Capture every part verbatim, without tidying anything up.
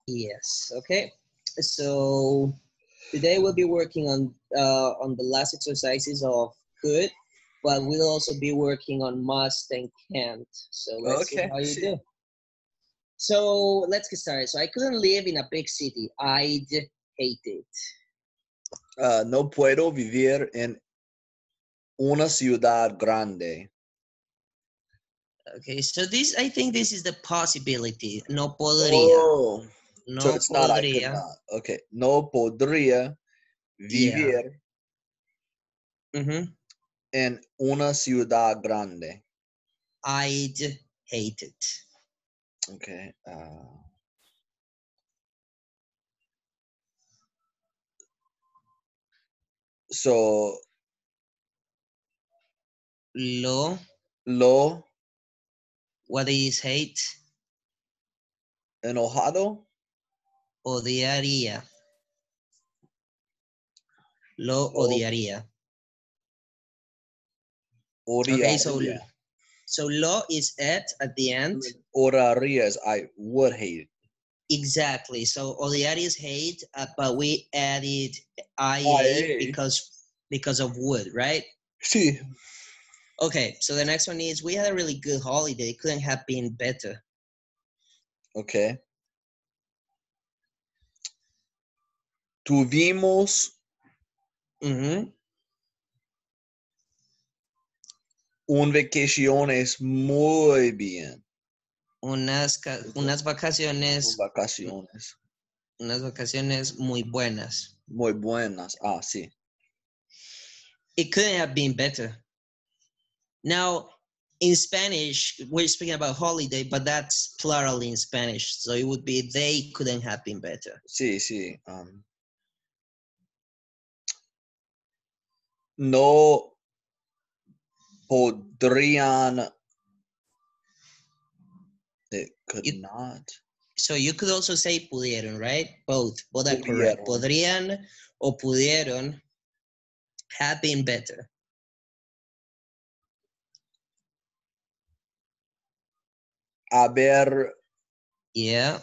Yes. Okay. So today we'll be working on uh, on the last exercises of could, but we'll also be working on must and can't. So let's see Okay, how you sí. do. So let's get started. So I couldn't live in a big city. I'd hate it. Uh, no puedo vivir en una ciudad grande. Okay, so this I think this is the possibility. No podría. Oh, so No it's not I could podría. not. Okay, no podría Yeah. vivir Mm-hmm. en una ciudad grande. I'd hate it. Okay. Uh, so Lo, lo what is hate? enojado. Odiaría. Lo Lo odiaría. Okay, so odiaría. so lo is at at the I end. mean, odiaría is I would hate it. Exactly. So odiaría is hate, uh, but we added ia I because because of would, right? Sí. Okay, so the next one is we had a really good holiday. Couldn't have been better. Okay. Tuvimos Mm-hmm. un vacaciones muy bien. Unas, unas vacaciones, Vacaciones unas vacaciones muy buenas. muy buenas. Ah, sí. It couldn't have been better. Now, in Spanish, we're speaking about holiday, but that's plural in Spanish. So it would be they couldn't have been better. Sí, sí. Um, no podrían. It could You, not. so you could also say pudieron, right? Both. Both are correct. Pudieron. Podrían o pudieron have been better. Haber Yeah.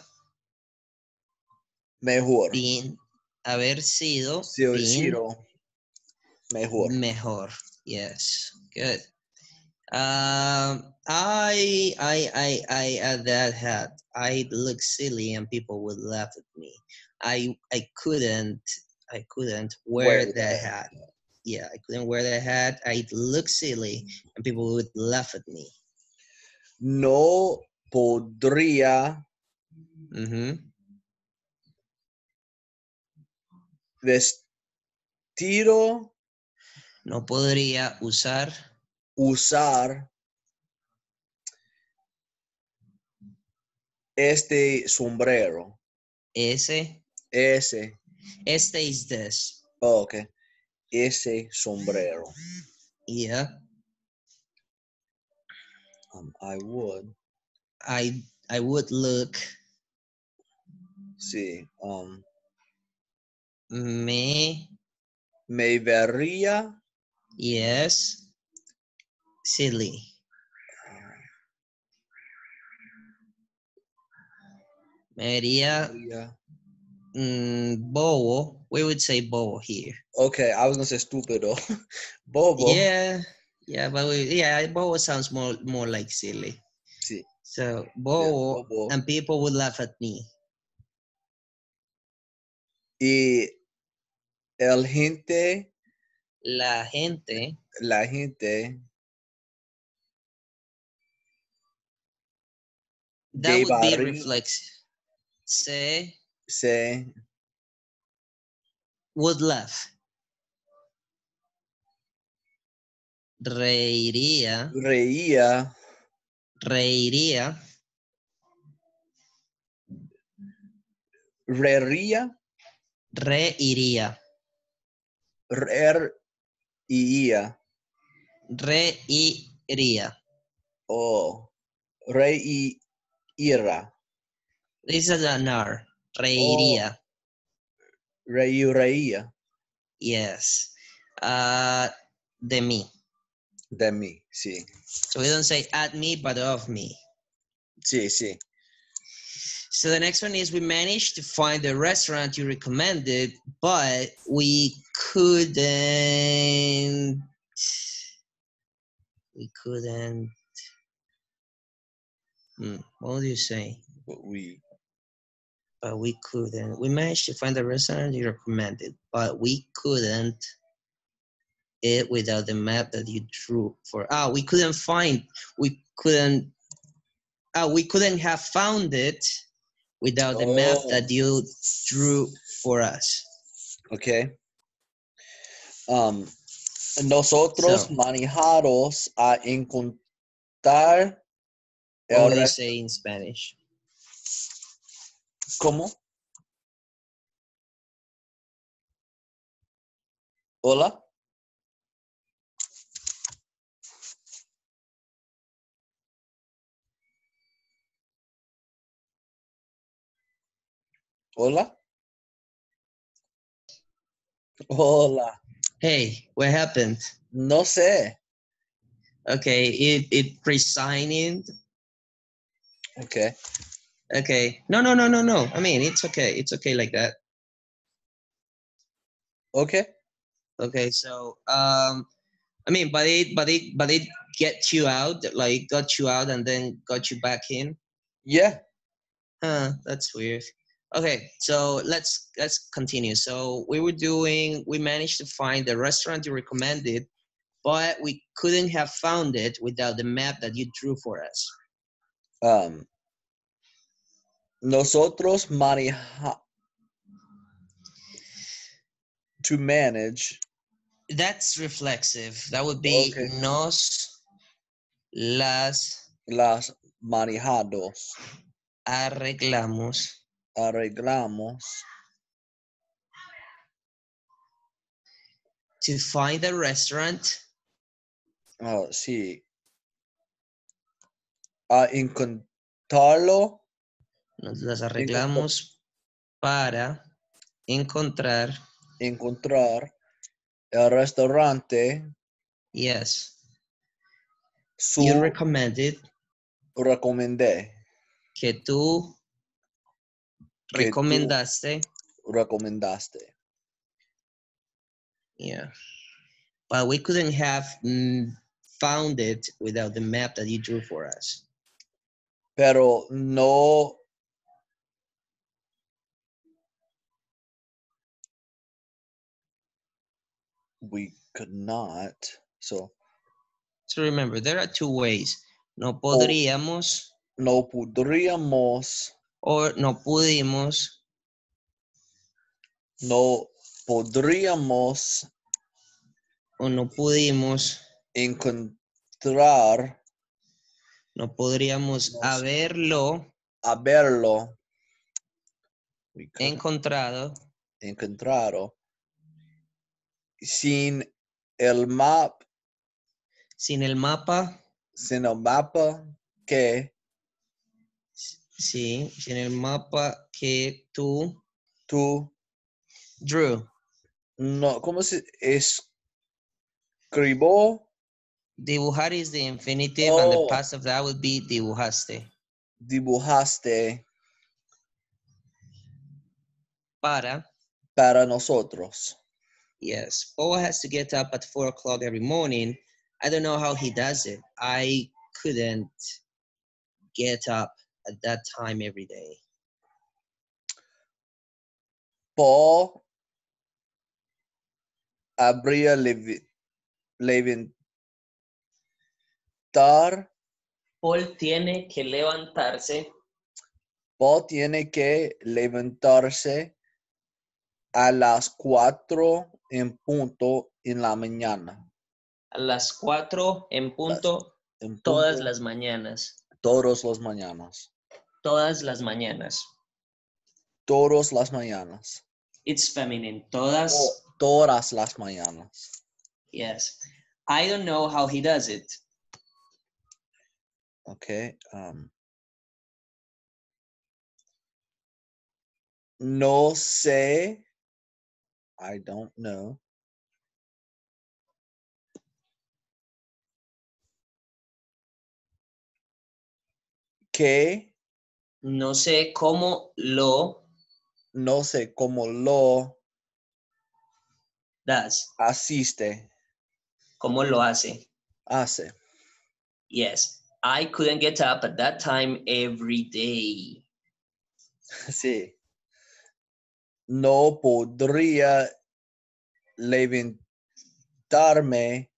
mejor. Been, haber sido, Sí, been sido mejor. mejor. Yes. Good. Um, I, I, I, I, at that hat, I look silly and people would laugh at me. I, I couldn't, I couldn't wear Wear that hat. Yeah, I couldn't wear that hat. I'd look silly and people would laugh at me. No podría Mm-hmm. vestido No podría usar usar este sombrero. ese. Ese. Este is this. Oh, okay. Ese sombrero. Yeah. Um, I would. I, I would look. Sí. Um, Me. me vería. Yes. Silly. Me vería mm, bobo. We would say bobo here. Okay, I was gonna say stupido. Bobo. Yeah, yeah, but we, yeah, bobo sounds more more like silly. Sí. So bobo, Yeah, bobo. and people would laugh at me. Y el gente. La gente. La gente. That would be Llevaría. reflex. Se. Se. Would laugh. Reiría. Reía. Reiría. Reiría. Reiría. Reiría. Reiría. Oh. Reira. This is an R. Oh. Reiría. Reiría. Yes. Uh, de mí. De mí, sí. So we don't say at me, but of me. Sí, sí. So the next one is we managed to find the restaurant you recommended, but we couldn't. We couldn't. Hmm, what do you say? But we. But we couldn't. We managed to find the restaurant you recommended, but we couldn't it without the map that you drew for. Ah, we couldn't find. We couldn't. Ah, we couldn't have found it without the map Oh. that you drew for us. Okay. Um, nosotros So, manejaros a encontrar what el would you rest- say in Spanish? ¿Cómo? Hola. Hola. Hola. Hey, what happened? No sé. Okay, it it pre-signed. Okay. Okay, no, no, no, no, no. I mean, it's okay. It's okay like that. Okay. Okay, so um, I mean, but it, but it, but it get you out, like got you out and then got you back in. Yeah. Huh, that's weird. Okay, so let's let's continue. So we were doing, we managed to find the restaurant you recommended, but we couldn't have found it without the map that you drew for us. Um, nosotros maneja to manage. That's reflexive. That would be Okay. nos las Las manejados. arreglamos Arreglamos. to find the restaurant. Oh, sí. A encontrarlo. Nos las Encontrar. arreglamos para encontrar. Encontrar el restaurante. Yes. Su You recommended. recomendé. Que tú Que recomendaste. tú recomendaste. Yeah. But we couldn't have mm, found it without the map that you drew for us. Pero no. We could not. So. So remember, there are two ways. No podríamos. No podríamos. Or no pudimos. No podríamos. O no pudimos. Encontrar. No podríamos No, haberlo. Haberlo. Encontrado. Encontrado. Sin el map. Sin el mapa. Sin el mapa que. Sí, sin el mapa que tú. Tú. Drew. No, ¿cómo se escribió? Dibujar is the infinitive Oh. and the past of that would be dibujaste. Dibujaste. Para. Para nosotros. Yes. Paul has to get up at four o'clock every morning. I don't know how he does it. I couldn't get up at that time every day. Paul habría levi levantar. Paul tiene que levantarse. Paul tiene que levantarse a las cuatro en punto en la mañana. A las cuatro en punto, en punto todas las mañanas. Todas las mañanas. Todas las mañanas. Todas las mañanas. It's feminine. Todas. Oh, todas las mañanas. Yes. I don't know how he does it. Okay. Um, no sé. I don't know. Que No sé cómo lo No sé cómo lo das. asiste. ¿Cómo lo hace? Hace. Yes. I couldn't get up at that time every day. Sí. No podría levantarme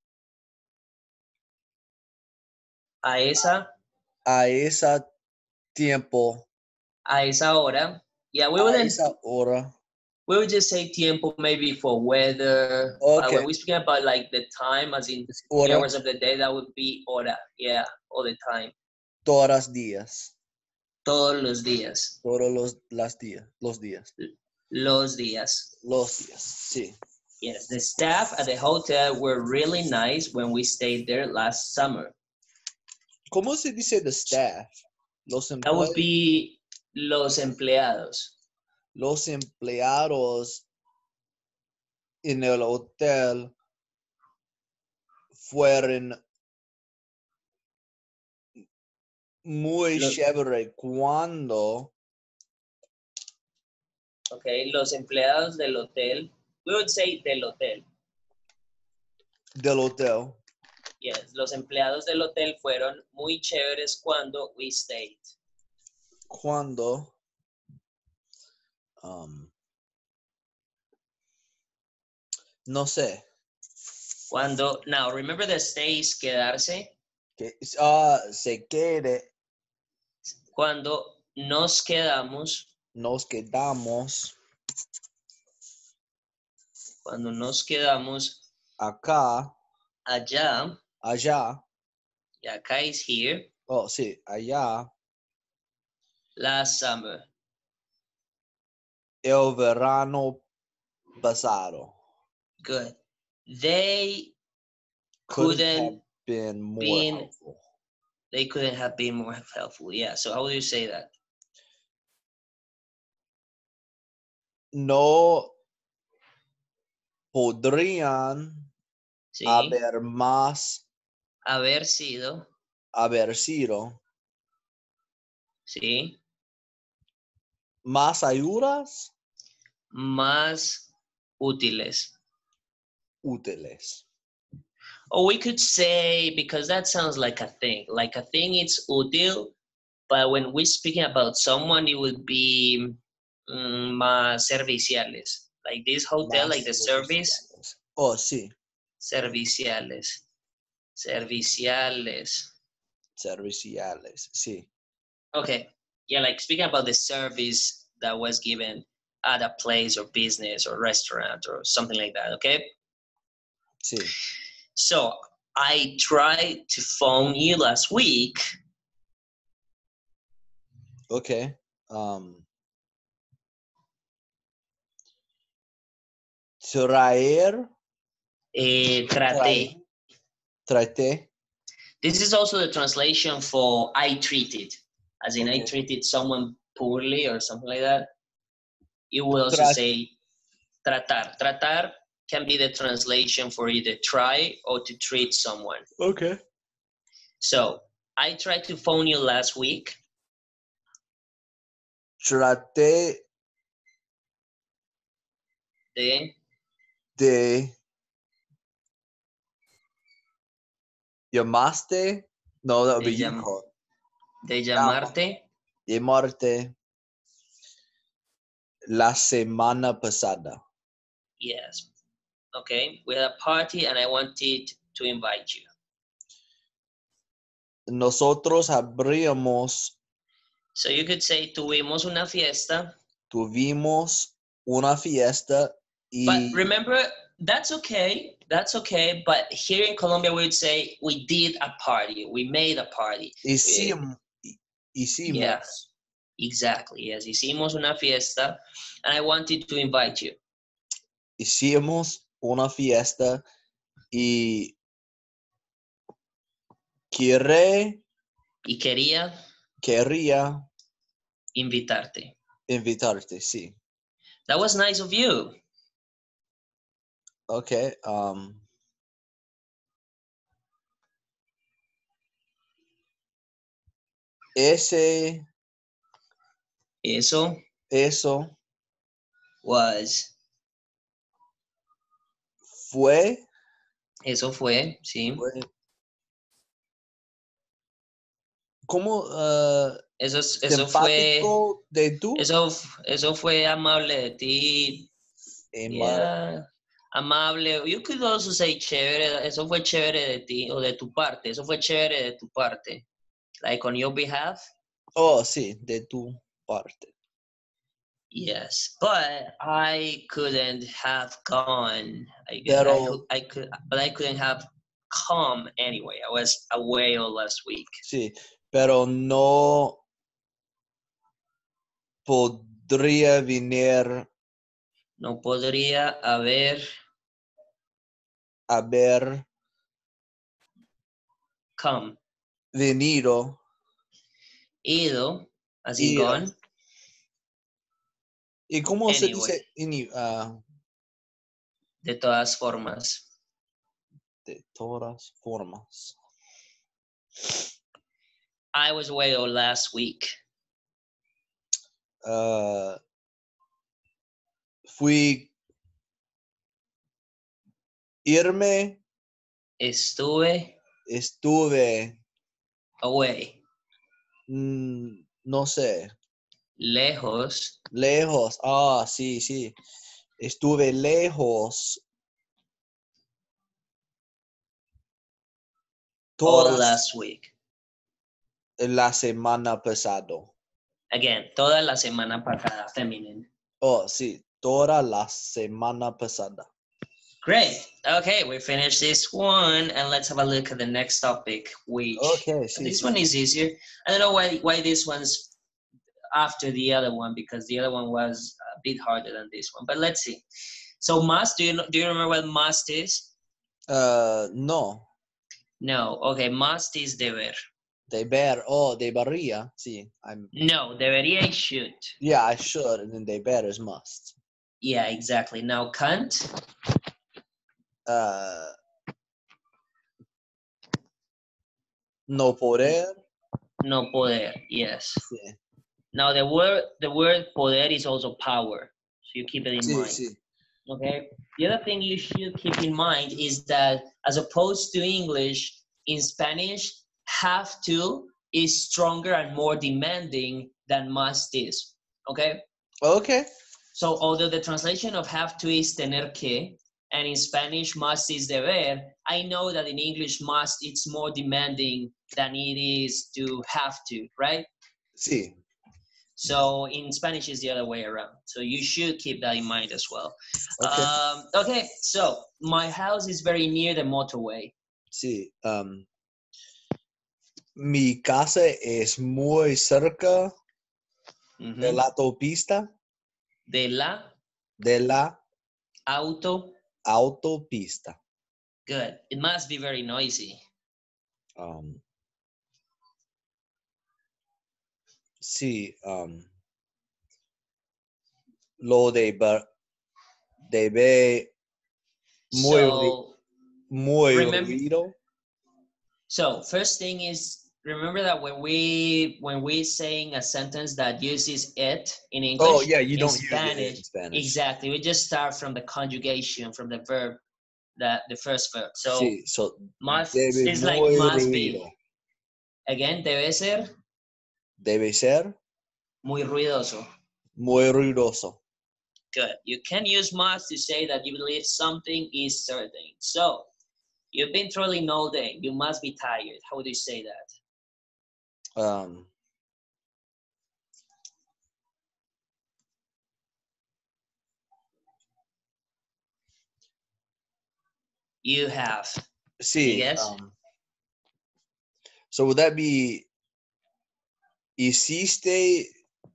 A esa, a ese tiempo, a esa hora. Yeah, we a wouldn't esa hora. we would just say tiempo maybe for weather. But Okay. when we speak about like the time, as in Es the hora hours of the day, that would be hora. Yeah, all the time. todos días. Todos los días. Todos los las días. Los días. Los días. Los días. Sí. Yes, the staff at the hotel were really nice when we stayed there last summer. ¿Cómo se dice the staff? Los That would empleados. be los empleados. Los empleados en el hotel fueron muy Lo- chévere cuando okay, los empleados del hotel. We would say del hotel. del hotel Yes, los empleados del hotel fueron muy chéveres cuando we stayed. cuando um, no sé Cuando, now remember the stay is quedarse. que ah, se quede, Cuando nos quedamos, nos quedamos cuando nos quedamos acá, allá, allá, y acá is here, oh sí, allá, last summer. el verano pasado. Good. They Couldn't couldn't have been more been helpful. they couldn't have been more helpful. Yeah. So how would you say that? No podrían Sí. haber más Haber sido. haber sido Sí. más ayudas Más útiles. útiles. Or we could say, because that sounds like a thing, like a thing it's útil, but when we're speaking about someone, it would be um, más serviciales. Like this hotel, Más like the service, serviciales. Oh, sí, serviciales. Serviciales. serviciales, sí. Okay. Yeah, like speaking about the service that was given at a place or business or restaurant or something like that, okay? Sí. So I tried to phone you last week. Okay. Um, traer, Eh, traer, traté. traté. This is also the translation for I treated, as in Okay. I treated someone poorly or something like that. You will also Tra- say tratar. Tratar can be the translation for either try or to treat someone. Okay. So I tried to phone you last week. Traté De, de llamaste. No, that would de, be you llam, call. de llamarte. Llamarte la semana pasada. Yes. Okay. We had a party and I wanted to invite you. Nosotros habríamos, So you could say tuvimos una fiesta. tuvimos una fiesta y But remember, that's okay. That's okay. But here in Colombia, we would say we did a party. We made a party. hicimos, hicimos Yeah, exactly. Yes, hicimos una fiesta, and I wanted to invite you. hicimos una fiesta y quiere, Y quería quería invitarte. invitarte, sí. That was nice of you. Okay. Um, ese Eso Eso was. fue. Eso fue, sí. fue ¿Cómo? Uh, Eso, eso fue. simpático de tú. Eso, eso fue amable de ti. Amable. Yeah. Amable. You could also say chévere. Eso fue chévere de ti o de tu parte. Eso fue chévere de tu parte. Like on your behalf. Oh, sí, de tu parte. Yes, but I couldn't have gone. I, Pero, I, I could, but I couldn't have come anyway. I was away all last week. sí, pero no podría venir No podría haber haber come. venido. Ido, as in Ir. gone. ¿Y cómo se Anyway, dice? Ini- ah, de todas formas. de todas formas. I was away all last week. Ah, fui irme, Estuve estuve, away, mm, no sé, lejos, lejos. Ah, sí, sí. Estuve lejos all todas last week. la semana pasado. Again, toda la semana pasada, feminine. Oh, sí, toda la semana pasada. Great. Okay, we finished this one, and let's have a look at the next topic. Which Okay, sí, this sí. one is easier. I don't know why why this one's after the other one, because the other one was a bit harder than this one. But let's see. So must, do you know, do you remember what must is? Uh, no, No. Okay, must is deber. deber. Oh, debería. Sí, I'm. No, debería is should. Yeah, I should, and then deber is must. Yeah, exactly. Now can't. Uh, no poder. No poder. Yes. Sí, Now the word the word poder is also power, so you keep it in sí, mind. sí. Okay. The other thing you should keep in mind is that as opposed to English, in Spanish, have to is stronger and more demanding than must is. Okay. Okay. So although the translation of have to is tener que, and in Spanish must is deber, I know that in English must it's more demanding than it is to have to, right? Sí. So in Spanish is the other way around. So you should keep that in mind as well. Okay. Um, okay, so my house is very near the motorway. Sí. Um, mi casa es muy cerca Mm-hmm. de la autopista. De la De la auto. autopista. Good. It must be very noisy. Um, sí. Um, lo de debe muy, So muy remember, ruido. so first thing is, remember that when we when we saying a sentence that uses it in English, Oh, yeah, you in don't Spanish, use it in Spanish. exactly. We just start from the conjugation, from the verb, that the first verb. So Sí, so must debe is like muy must ruido. be. Again, debe ser Debe ser muy ruidoso. muy ruidoso. Good. You can use must to say that you believe something is certain. So you've been trolling all day. You must be tired. How would you say that? Um, You have. sí. Yes. Um, so would that be hiciste,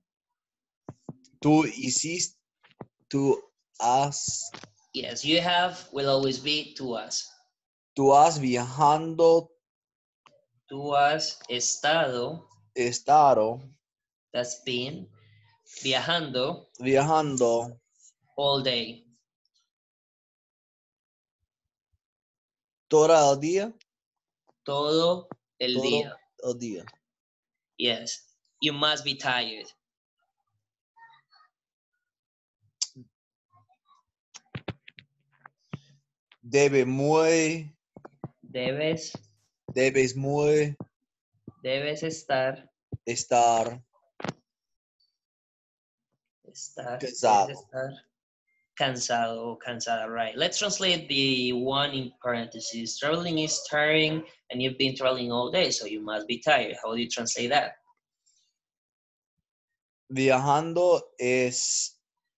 tú hiciste, tú has, Yes, you have will always be to us. tú has viajando, Tú has estado, estado, that's been, viajando viajando all day. todo el día. Todo el Todo día. el día. Yes. You must be tired. Debe muy. Debes, Debes muy. debes estar, Estar estar, debes cansado. estar cansado o cansada, right? Let's translate the one in parentheses. Traveling is tiring and you've been traveling all day, so you must be tired. How do you translate that? Viajando es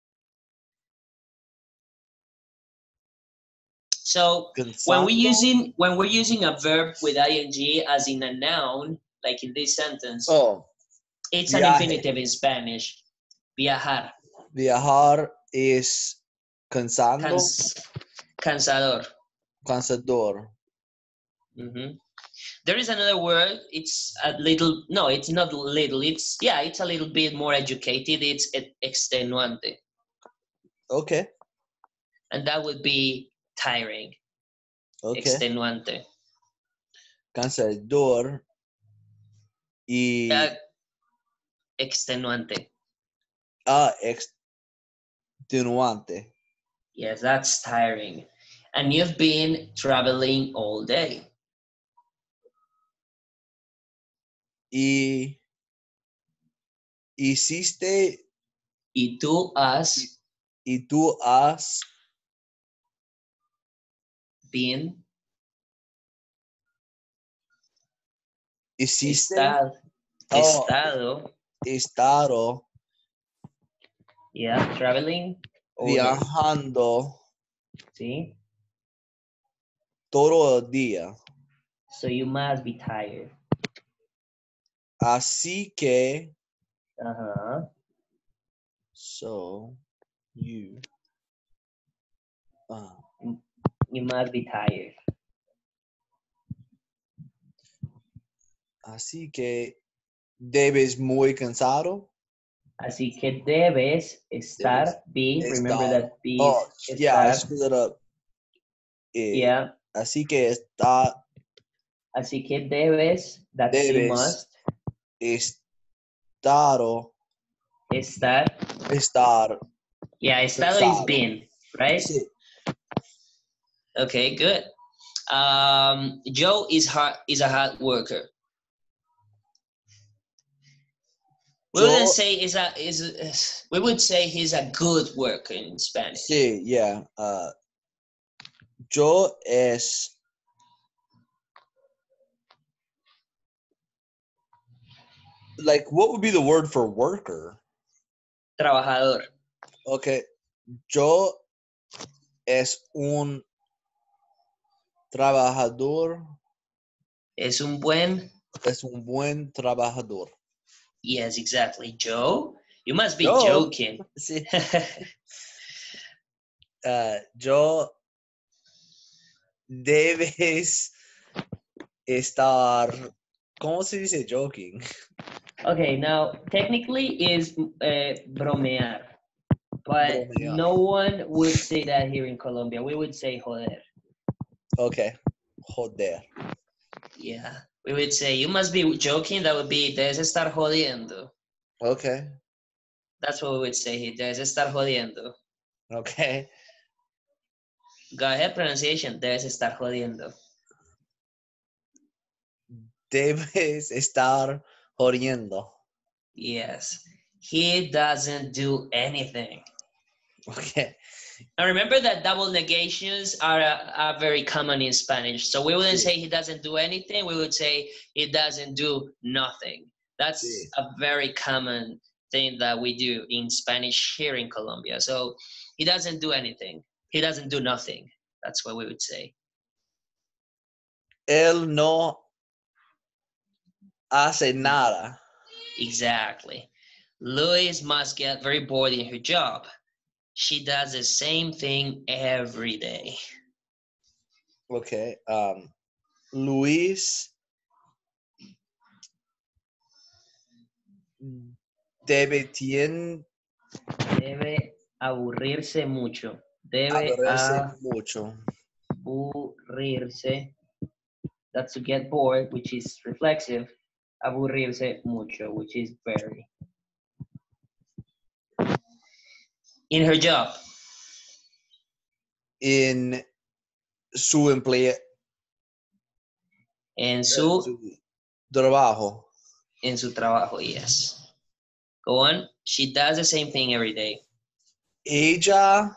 So when we cansando. using when we're using a verb with ing as in a noun, like in this sentence, Oh, it's an viaje. infinitive in Spanish. Viajar. Viajar es cansando. Cans cansador. Cansador. Mm-hmm. There is another word. It's a little. No, it's not little. It's yeah. It's a little bit more educated. It's extenuante, Okay. and that would be tiring. Okay. Extenuante. Cansador y Uh, extenuante. ah, extenuante. Yes, that's tiring. And you've been traveling all day. Y hiciste Y tú has y tú has been hiciste estado, oh, estado, estado yeah, traveling all day. viajando See? todo el día. So you must be tired. Así que Uh-huh. so you uh, You must be tired. así que debes muy cansado. Así que debes estar, Debes be, remember estar. that be Oh, is yeah, I estar. screwed it up. Eh, Yeah. Así que está, Así que debes, that's you debes must, estar, estar. estar Yeah, estado is cansado. been, right? Sí. Okay, good. Um, Joe is hard, is a hard worker. We Yo, wouldn't say is a is, is we would say he's a good worker in Spanish. sí, yeah. Uh, yo es like what would be the word for worker? Trabajador. Okay. Yo es un trabajador. Es un buen. Es un buen trabajador. Yes, exactly. Joe, you must be Yo, joking. sí. uh, yo debes estar, ¿cómo se dice joking? Okay, now technically is uh, bromear, but Bromear. no one would say that here in Colombia. We would say joder. Okay. Joder. Yeah, we would say you must be joking. That would be debes estar jodiendo. Okay. That's what we would say here. Debes estar jodiendo. Okay. Go ahead, pronunciation. Debes estar jodiendo. Debes estar jodiendo. Yes. He doesn't do anything. Okay. Now remember that double negations are, uh, are very common in Spanish. So we wouldn't Sí. say he doesn't do anything. We would say he doesn't do nothing. That's Sí. a very common thing that we do in Spanish here in Colombia. So he doesn't do anything. He doesn't do nothing. That's what we would say. Él no hace nada. Exactly. Louise must get very bored in her job. She does the same thing every day. Okay. Um, Luis debe tien, Debe aburrirse mucho. Debe aburrirse mucho. aburrirse. That's to get bored, which is reflexive. Aburrirse mucho, which is very. In her job. In su empleo, En su, su trabajo. en su trabajo, yes. Go on. She does the same thing every day. Ella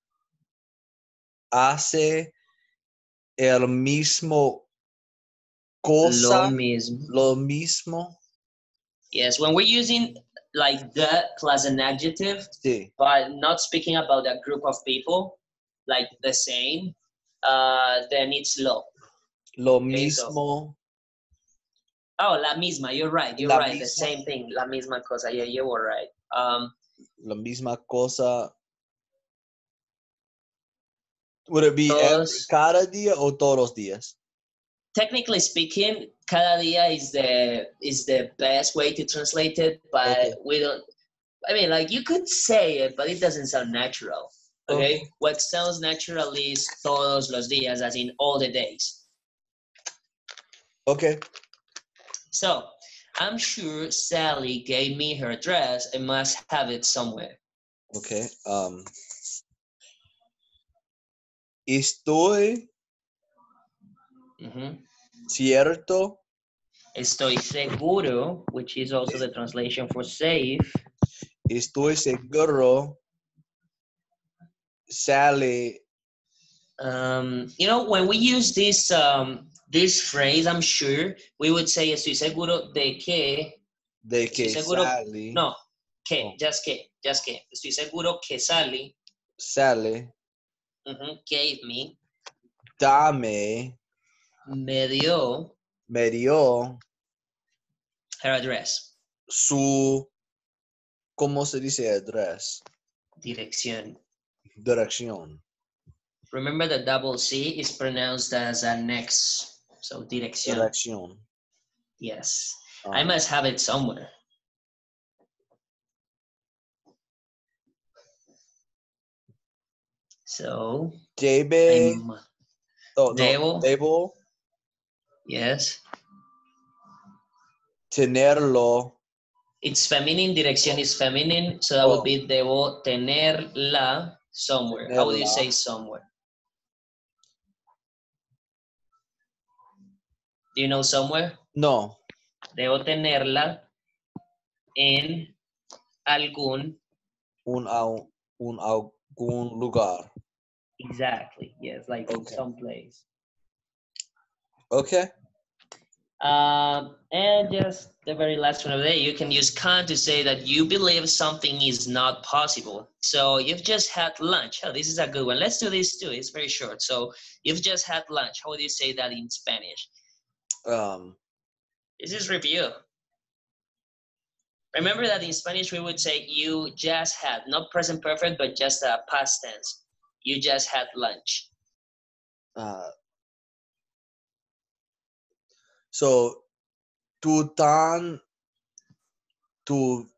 hace el mismo cosa, Lo mismo. lo mismo. Yes, when we're using like the plus an adjective, Sí, but not speaking about a group of people, like the same, uh, then it's lo. lo Okay, so mismo, oh, la misma. You're right. You're la right. The misma, same thing. La misma cosa. Yeah, you were right. Um, la misma cosa. Would it be every, todos. cada día o todos los días? Technically speaking, cada día is the is the best way to translate it, but Okay. we don't. I mean, like you could say it, but it doesn't sound natural. Okay? Okay. What sounds natural is todos los días, as in all the days. Okay. So, I'm sure Sally gave me her dress and must have it somewhere. Okay. Um, estoy Mhm. cierto. Estoy seguro, which is also the translation for safe. Estoy seguro. Sally. Um, you know, when we use this um, this phrase, I'm sure we would say estoy seguro de que. De Estoy que seguro. Sally. No, que, Oh. just que, just que. Estoy seguro que Sally Sally. uh-huh, gave me, Dame. me dio Me dio. her address. Su. ¿Cómo se dice address? Dirección. Dirección. Remember the double C is pronounced as an X. So dirección. Dirección. Yes. Um, I must have it somewhere. So. Debe. I'm, Oh, no. debo. Debo. Yes. Tenerlo. It's feminine. Dirección is feminine. So that Oh. would be debo tenerla somewhere. How would you Tenerla. say somewhere? Do you know somewhere? No. Debo tenerla en algún. Un, au- un algún lugar. Exactly. Yes, like in Okay. some place. Okay. Um, and just the very last one of the day, you can use can to say that you believe something is not possible. So you've just had lunch. Oh, this is a good one. Let's do this too. It's very short. So you've just had lunch. How would you say that in Spanish? Um. This is review. Remember that in Spanish we would say you just had, not present perfect, but just a past tense. You just had lunch. Uh, so, tú tan, tú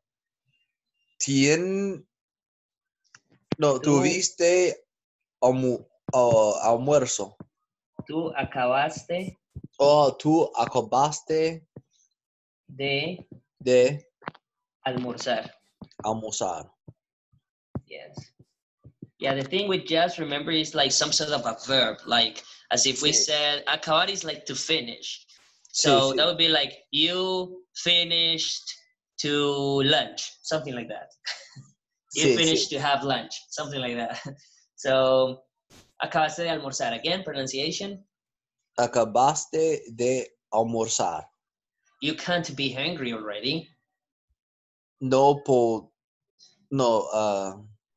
tien, no, Tú, tuviste almu, uh, almuerzo. tú acabaste Oh, tú acabaste de de almorzar. almorzar. Yes. Yeah, the thing with just, remember, is like some sort of a verb, like as if we Sí. said, acabar is like to finish. So Sí, sí. that would be like, you finished to lunch, something like that. You Sí, finished sí. to have lunch, something like that. So, acabaste de almorzar. Again, pronunciation. Acabaste de almorzar. You can't be hungry already. No po, no, uh,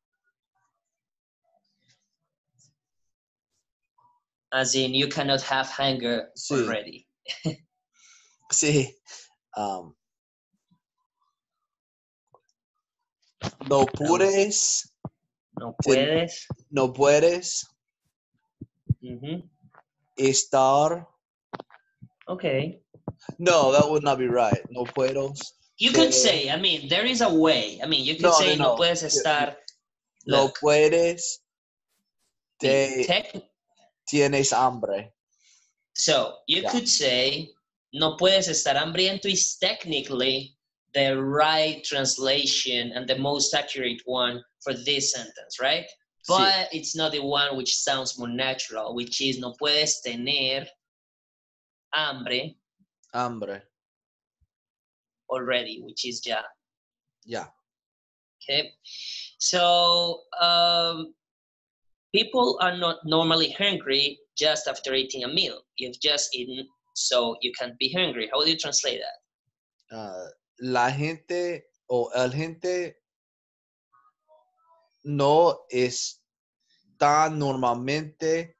As in, you cannot have hunger sí. already. Sí. Um, no puedes. No puedes. No puedes Mm-hmm. estar. Okay. No, that would not be right. No puedo. You te, could say, I mean, there is a way. I mean, you could no, say, no, no no. puedes estar. No Look, puedes. Te tech, tienes hambre. so you Yeah. could say, no puedes estar hambriento is technically the right translation and the most accurate one for this sentence, right? But sí. It's not the one which sounds more natural, which is no puedes tener hambre. Hambre. Already, which is ya. Yeah. Okay. So um, people are not normally hungry just after eating a meal. You've just eaten, so you can't be hungry. How do you translate that? Uh, la gente o el gente no está normalmente.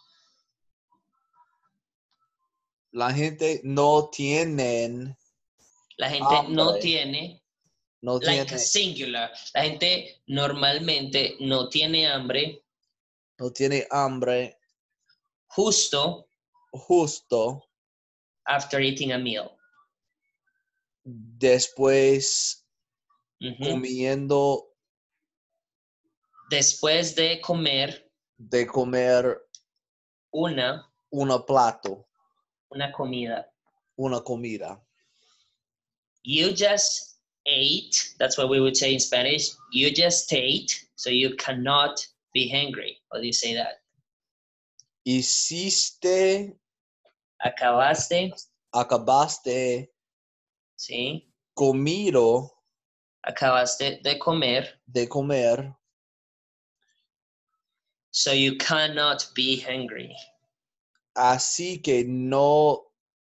La gente no tienen. La gente hambre. no tiene. No like tiene. Singular. La gente normalmente no tiene hambre. No tiene hambre. Justo. Justo. After eating a meal. Después uh-huh. comiendo. Después de comer. De comer. Una. Una plato. Una comida. Una comida. You just ate. That's what we would say in Spanish. You just ate, so you cannot be hungry. How do you say that? Hiciste. Acabaste. Acabaste. Sí. Comido. Acabaste de comer. De comer. So you cannot be hungry. Así que no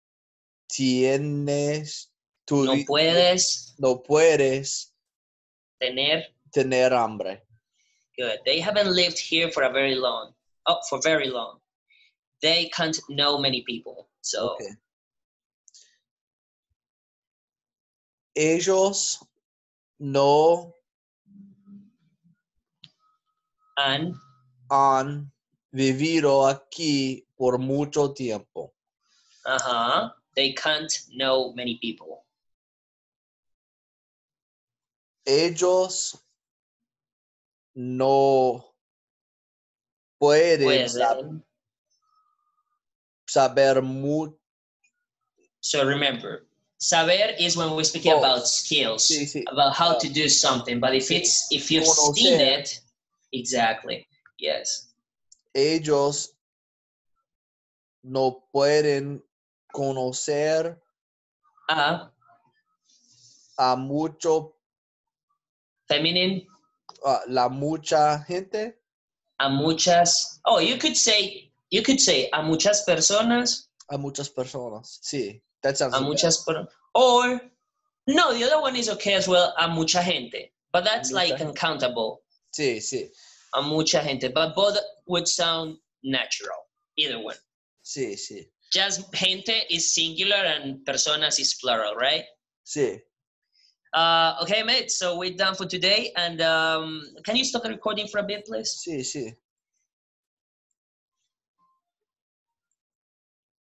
tienes. Tu, no puedes. No puedes. Tener. Tener hambre. Good. They haven't lived here for a very long. Oh, for very long. They can't know many people. So. Okay. Ellos no han, han vivido aquí por mucho tiempo. Uh-huh. They can't know many people. Ellos no pueden, pueden. Sab- saber mucho. So remember, saber is when we're speaking oh. about skills, sí, sí. about how uh, to do something. But if sí. it's if you've Conocer. seen it, exactly, yes. Ellos no pueden conocer a a mucho feminine. Uh, la mucha gente. A muchas. Oh, you could say you could say a muchas personas. A muchas personas. Sí, that sounds. A muchas per- or no, the other one is okay as well. A mucha gente, but that's mucha like gente. Uncountable. Sí, sí. A mucha gente, but both would sound natural. Either one. Sí, sí. Just gente is singular and personas is plural, right? Sí. Uh, okay, mate. So we're done for today. And um, can you stop the recording for a bit, please? Sí, sí.